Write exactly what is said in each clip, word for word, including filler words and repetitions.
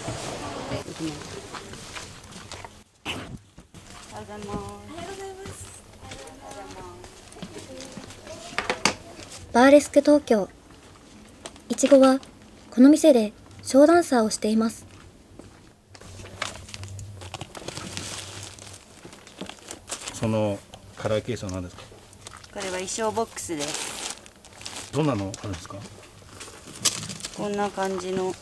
バーレスク東京。いちごはこの店でショーダンサーをしています。 そのカラーケースは何ですか？ これは衣装ボックスです。 どんなのあるんですか？ こんな感じの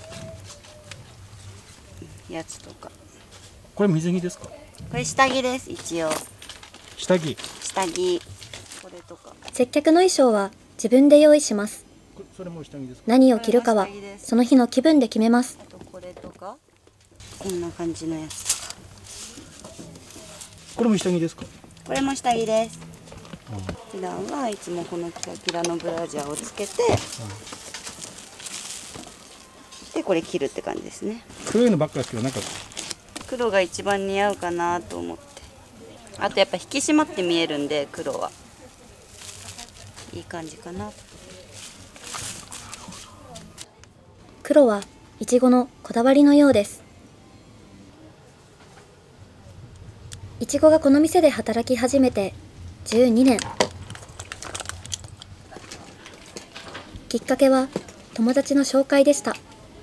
やつとか。 これ水着ですか？ これ下着です。一応下着。 下着。これとか。 接客の衣装は自分で用意します。 それも下着ですか？ 何を着るかはその日の気分で決めます。 あとこれとかこんな感じのやつとか。 これも下着ですか？ これも下着です。普段はいつもこのキラキラのブラジャーをつけて、でこれ着るって感じですね。 黒いのばっかですけど、なんか黒が一番似合うかなと思って。あとやっぱ引き締まって見えるんで、黒はいい感じかな。 黒はいちごのこだわりのようです。いちごがこの店で働き始めてじゅうにねん。きっかけは友達の紹介でした。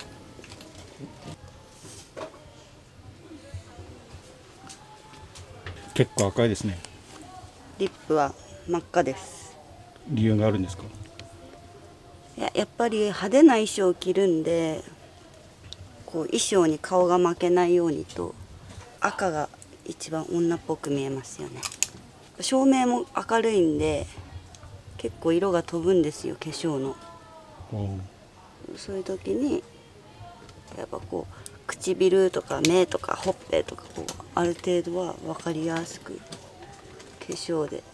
結構赤いですね。 リップは真っ赤です。 理由があるんですか？ いや、やっぱり派手な衣装を着るんで、こう衣装に顔が負けないようにと赤が一番女っぽく見えますよね。照明も明るいんで結構色が飛ぶんですよ、化粧の。そういう時にやっぱこう唇とか目とかほっぺとかこうある程度は分かりやすく化粧で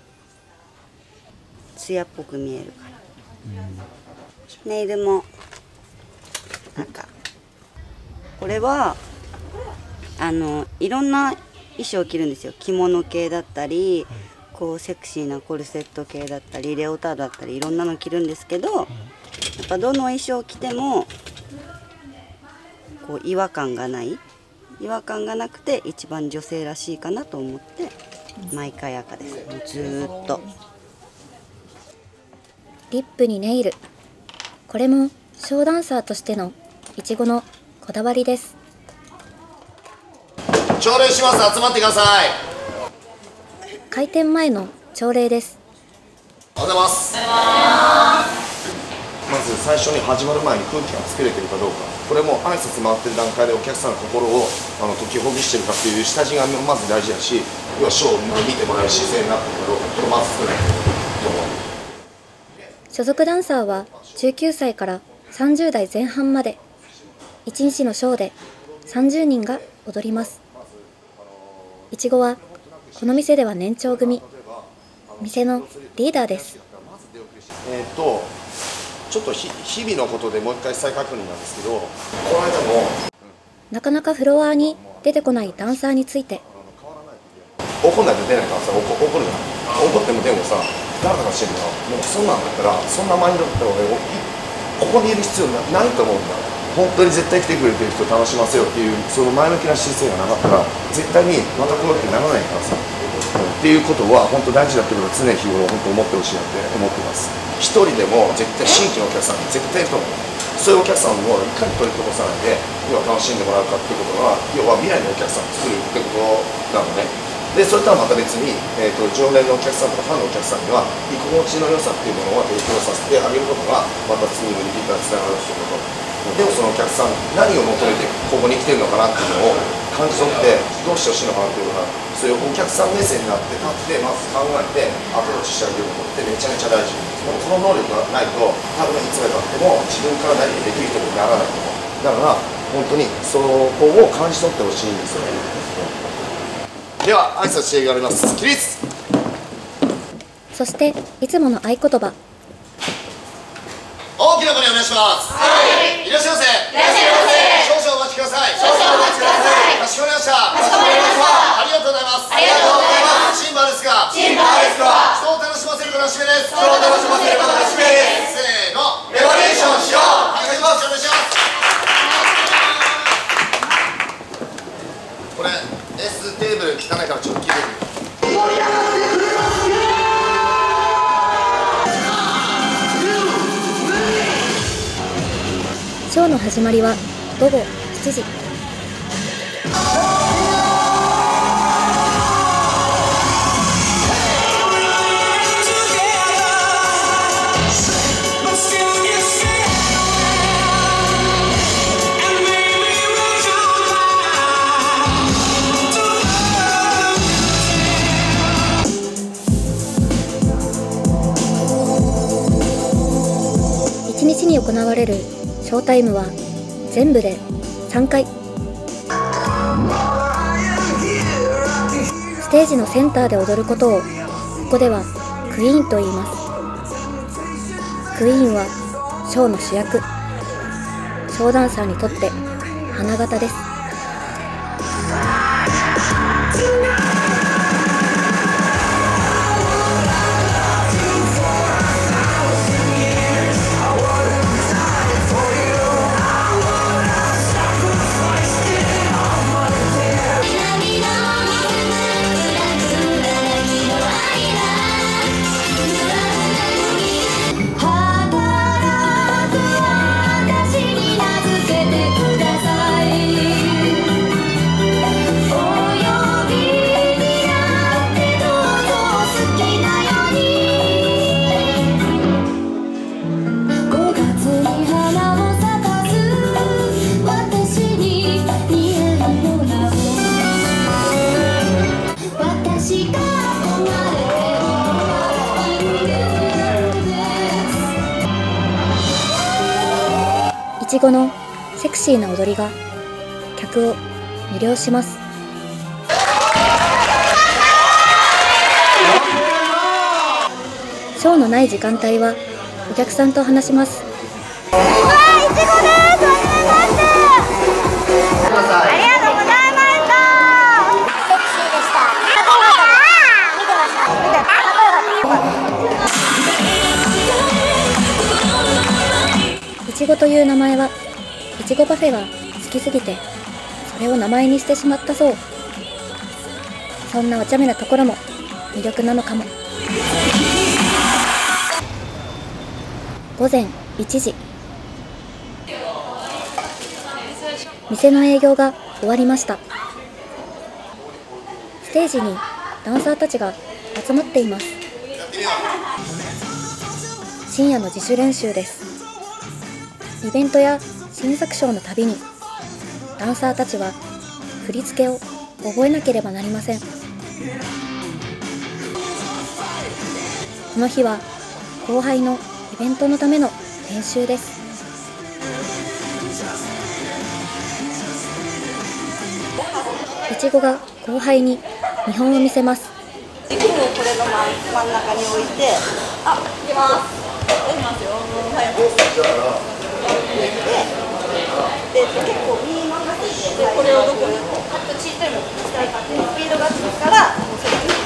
艶っぽく見えるから。ネイルもなんかこれはあのいろんな衣装を着るんですよ。着物系だったり、こうセクシーなコルセット系だったりレオタードだったりいろんなの着るんですけど、やっぱどの衣装を着てもこう違和感がない違和感がなくて一番女性らしいかなと思って毎回赤です。もうずーっとリップにネイル。これもショーダンサーとしてのいちごのこだわりです。 朝礼します。集まってください。 開店前の朝礼です。 おはようございます。まず最初に始まる前に空気が作れてるかどうか、これも挨拶回ってる段階でお客さんの心をあの解きほぐしてるかっていう下地がまず大事だし、要はショーを見てもらう姿勢になってるかどうか、これまず作らないと思う。 所属ダンサーはじゅうきゅうさいからさんじゅうだいぜん半まで、いちにちのショーでさんじゅうにんが踊ります。いちごはこの店では年長組、店のリーダーです。 えっとちょっとひ日々のことでもう一回再確認なんですけど、この間もなかなかフロアに出てこないダンサーについて、 怒んないと出ないからさ、怒怒るじゃん。怒ってもでもさ、誰とかしてんのもうそんなんだったら、そんなマインドだったら俺ここにいる必要ないと思うんだ。本当に絶対来てくれてる人を楽しませようっていうその前向きな姿勢がなかったら絶対にまた来ようってならないからさ、っていうことは本当大事だってことを常日頃本当思ってほしいなって思ってます。一人でも絶対新規のお客さん絶対いると思う。 そういうお客さんをいかに取り残さないで要は楽しんでもらうかっていうことが要は未来のお客さんを作るってことなのね。でそれとはまた別に、えー、と常連のお客さんとかファンのお客さんには居心地の良さっていうものを提供させてあげることがまた次のリピーターにつながるっていうこと。でもそのお客さん何を求めてここに来てるのかなっていうのを感じ取ってどうしてほしいのかなっていうのがそういうお客さん目線になって立ってまず考えてアプローチしてあげることってめちゃめちゃ大事。でもその能力がないと多分いつまでたっても自分から何ができる人にならないと思う。だから本当にそこを感じ取ってほしいんですよね。では挨拶していただきます。起立。 そしていつもの合言葉、 大きな声でお願いします。はい。いらっしゃいませ。いらっしゃいませ。少々お待ちください。少々お待ちください。かしこまりました。かしこまりました。ありがとうございます。ありがとうございます。チンバーですか。チンバーですか。人を楽しませるからしめです。人を楽しませるからしめです。せーの。レバレーションしよう。はい、お願いします。お願いします。これ S テーブル汚いからちょっと切れる。 ショーの始まりはごごしちじ。いちにちに行われるショータイムは全部でさんかい。ステージのセンターで踊ることをここではクイーンと言います。クイーンはショーの主役、ショーダンサーにとって花形です。いちごのセクシーな踊りが客を魅了します。ショーのない時間帯はお客さんと話します。 わあ、いちごです。お願いします。ありがとうございました。セクシーでした。かっこよかった。見てました。見て。かっこよかった。 いちごという名前はいちごパフェが好きすぎてそれを名前にしてしまったそう。そんなお茶目なところも魅力なのかも。ごぜんいちじ、店の営業が終わりました。ステージにダンサーたちが集まっています。深夜の自主練習です。イベントや新作ショーのたびにダンサーたちは振り付けを覚えなければなりません。この日は後輩のイベントのための練習です。いちごが後輩に見本を見せます。 軸をこれの真ん中に置いて、あ、いきます。いきますよ。はい。で、結構右任せで、これをどこにカットチートにしたいかっていうスピードがつくから、もうそれに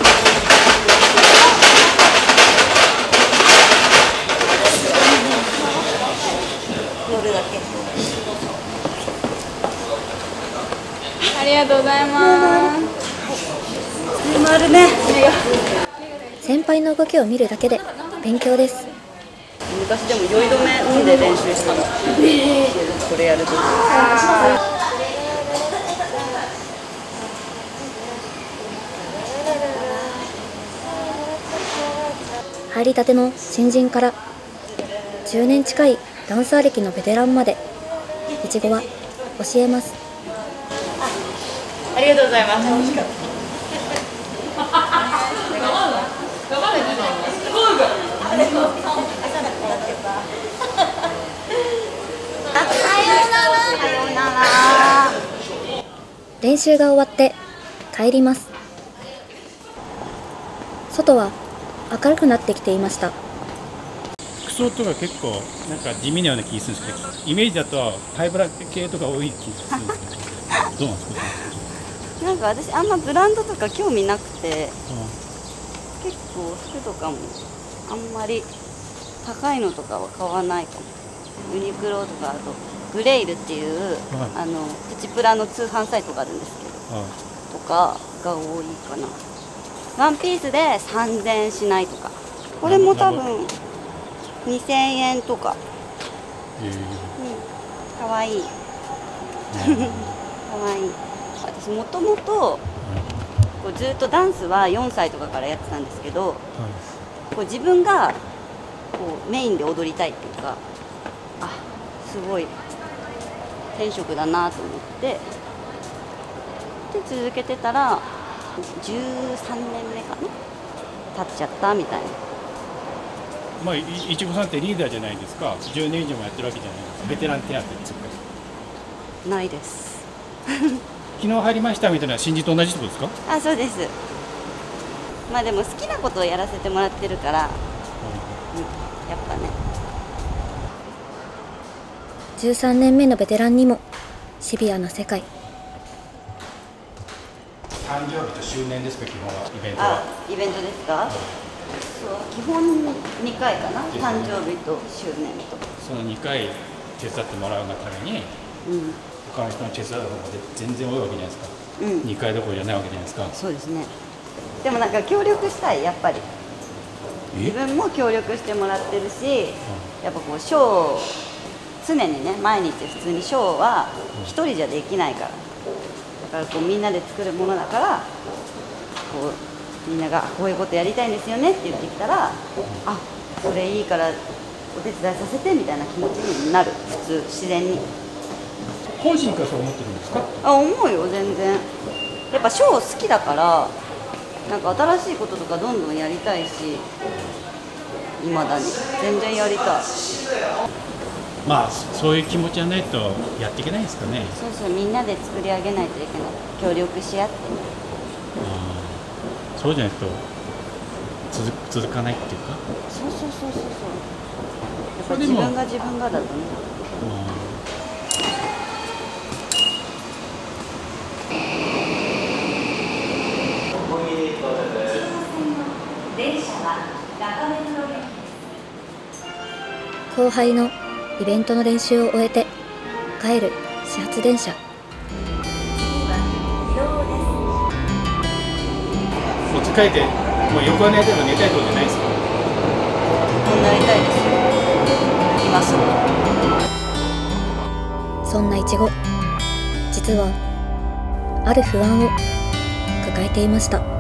乗るだけ。 ありがとうございます。 回るね。 先輩の動きを見るだけで勉強です。 昔でも酔い止め飲んで練習したの、これやるとき。 入りたての新人からじゅうねん近いダンサー歴のベテランまで、いちごは教えます。 ありがとうございます。楽しかった。 練習が終わって帰ります。外は明るくなってきていました。 服装とか結構なんか地味なような気がするんですけど、イメージだとハイブラ系とか多い気がするんですけど、どうなんですか？ なんか私あんまブランドとか興味なくて、結構服とかもあんまり高いのとかは買わないかも。ユニクロとか、あとグレイルっていう、はい、あのプチプラの通販サイトがあるんですけど、はい、とかが多いかな。ワンピースでさんぜんえんしないとか、これも多分にせんえんとか。 えー、うん、 かわいい。かわいい。私もともとずっとダンスはよんさいとかからやってたんですけど、はい、こう自分がこうメインで踊りたいっていうか、あ、すごい天職だなと思ってで続けてたらじゅうさんねんめかな、経っちゃったみたいな。 まあいちごさんってリーダーじゃないですか。じゅうねん以上もやってるわけじゃないですか。ベテラン手当ですか？ ないです。 昨日入りましたみたいな新人と同じってことですか？ あ、そうです。まあでも好きなことをやらせてもらってるから、うん、やっぱね。 じゅうさんねんめのベテランにもシビアな世界。 誕生日と周年ですか、基本はイベントは。 あ、イベントですか？そう、基本にかいかな、誕生日と周年と。 そのにかい手伝ってもらうがために、うん、他の人の手伝う方が全然多いわけじゃないですか、うん、にかいどころじゃないわけじゃないですか。 そうですね。でもなんか協力したい、やっぱり自分も協力してもらってるし、うん、やっぱこうショーを常にね、毎日普通にショーは一人じゃできないから、だからこうみんなで作るものだから、こうみんながこういうことやりたいんですよねって言ってきたら、あ、それいいからお手伝いさせてみたいな気持ちになる。普通自然に。 本心からそう思ってるんですか？ あ、思うよ、全然。やっぱショー好きだから、なんか新しいこととかどんどんやりたいし、いまだに全然やりたい。 まあそういう気持ちじゃないとやっていけないですかね。 そうそう、みんなで作り上げないといけない。協力し合って。 そうじゃないと続続かないっていうか。 そうそうそうそうそう。やっぱ自分が自分がだとね。 後輩のイベントの練習を終えて帰る始発電車。 もう疲れて、もう横は寝ても寝たいとこじゃないですか？ もうなりたいですよ。今すぐ。そんないちご、実はある不安を抱えていました。